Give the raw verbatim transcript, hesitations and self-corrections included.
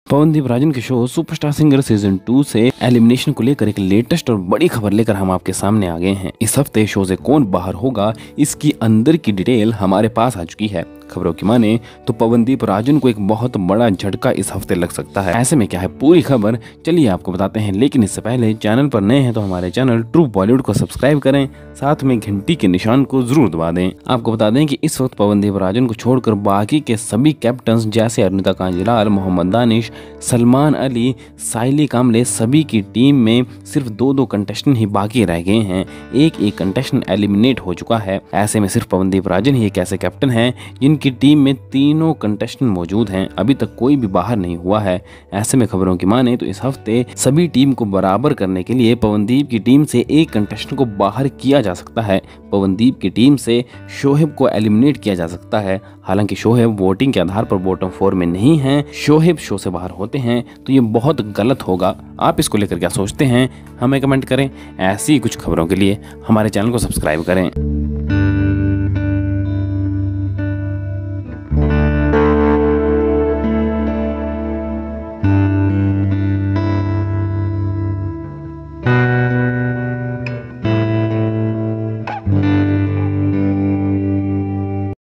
पवनदीप राजन के show superstar singer season two से elimination को लेकर एक लेटेस्ट और बड़ी खबर लेकर हम आपके सामने आ गए हैं। इस हफ्ते शो से कौन बाहर होगा, इसकी अंदर की डिटेल हमारे पास आ चुकी है। खबरों की माने तो पवनदीप राजन को एक बहुत बड़ा झटका इस हफ्ते लग सकता है। ऐसे में क्या है पूरी खबर, चलिए आपको बताते हैं। लेकिन इससे पहले चैनल पर नए हैं तो हमारे चैनल ट्रू बॉलीवुड को सब्सक्राइब करें, साथ में घंटी के निशान को जरूर दबा दें। आपको बता दें कि इस वक्त पवनदीप राजन को छोड़कर बाकी के सभी कैप्टन जैसे अरुणिता कांजीलाल, मोहम्मद दानिश, सलमान अली, साइली कामले, सभी की टीम में सिर्फ दो दो कंटेस्टेंट ही बाकी रह गए हैं। एक एक कंटेस्टेंट एलिमिनेट हो चुका है। ऐसे में सिर्फ पवनदीप राजन ही एक ऐसे कैप्टन हैं जिनकी टीम में तीनों कंटेस्टेंट मौजूद हैं। अभी तक कोई भी बाहर नहीं हुआ है। ऐसे में खबरों की माने तो इस हफ्ते सभी टीम को बराबर करने के लिए पवनदीप की टीम से एक कंटेस्टेंट को बाहर किया जा सकता है। पवनदीप की टीम से शोहेब को एलिमिनेट किया जा सकता है। हालांकि शोहेब वोटिंग के आधार पर बॉटम फोर में नहीं है। शोहेब शो से बाहर होते हैं तो ये बहुत गलत होगा। आप इसको लेकर क्या सोचते हैं, हमें कमेंट करें। ऐसी कुछ खबरों के लिए हमारे चैनल को सब्सक्राइब करें।